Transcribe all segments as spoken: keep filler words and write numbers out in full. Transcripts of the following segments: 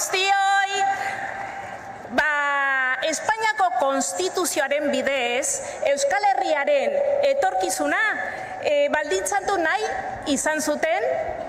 guztioi, ba, Espainiako konstituzioaren bidez, Euskal Herriaren etorkizuna e, baldintzatu nahi izan zuten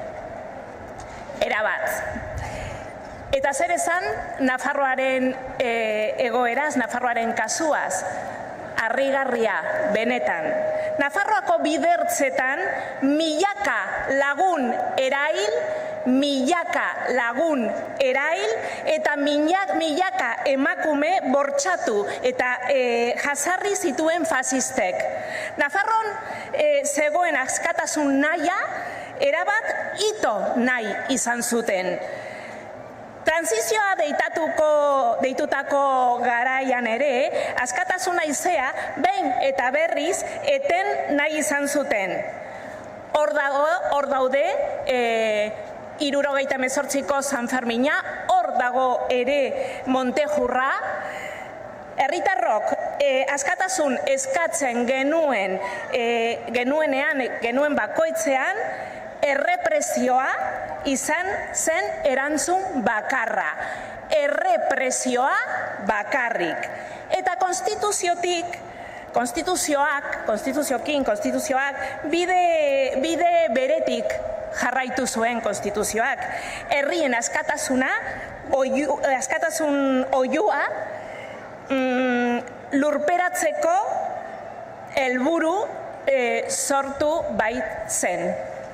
erabat. Eta zer esan, Nafarroaren e, egoeraz, Nafarroaren kasuaz, harrigarria benetan. Nafarroako bidertzetan milaka lagun erail, milaka lagun erail eta milaka emakume bortxatu eta e, jasarri zituen fasistek. Nafarron e, zegoen askatasun nahia erabat ito nahi izan zuten. Transizioa deitatuko, deitutako garaian ere, askatasuna izea, behin eta berriz, eten nahi izan zuten. Hor dago, hor daude, e, hirurogeita hemezortziko San Fermina, hor dago ere Montejurra. Herritarrok e, askatasun eskatzen genuen, e, genuenean, genuen bakoitzean, errepresioa izan zen erantzun bakarra. Errepresioa bakarrik. Eta konstituziotik, konstituzioak, konstituziokin, konstituzioak, bide, bide beretik jarraitu zuen konstituzioak. Herrien askatasuna, oiu, askatasun oiua, mm, lurperatzeko helburu e, sortu bait zen.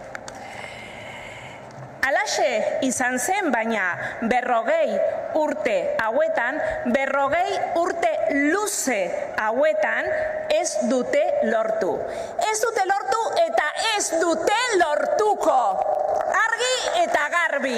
Alaxe izan zen, baina berrogei urte hauetan, berrogei urte luze hauetan ez dute lortu. Ez dute lortu eta ez dute lortuko. Argi eta garbi.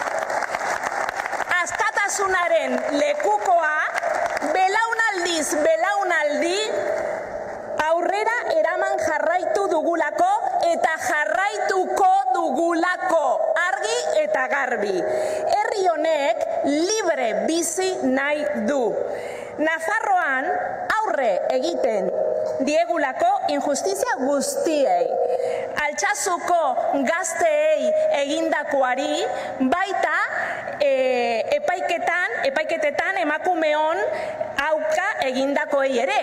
Askatasunaren lekukoa, belaunaldiz belaunaldi, aurrera eraman jarraitu dugulako eta jarraituko dugulako. Argi eta garbi. Herri honek libre bizi nahi du. Nafarroan aurre egiten diegulako injustizia guztiei. Altsazuko gazteei egindakoari, baita e, epaiketan, epaiketetan emakumeon auka egindakoei ere.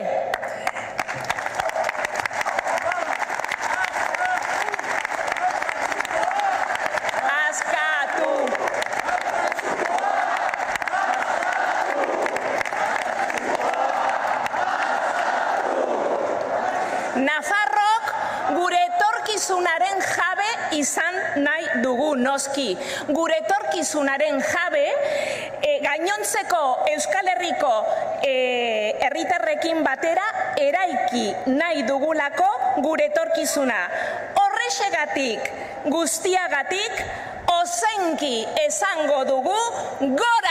Nafarrok gure etorkizunaren jabe izan nahi dugu, noski. Gure etorkizunaren jabe e, gainontzeko Euskal Herriko e, herritarrekin batera eraiki nahi dugulako gure etorkizuna. Horrexegatik, guztiagatik, ozenki esango dugu, gora!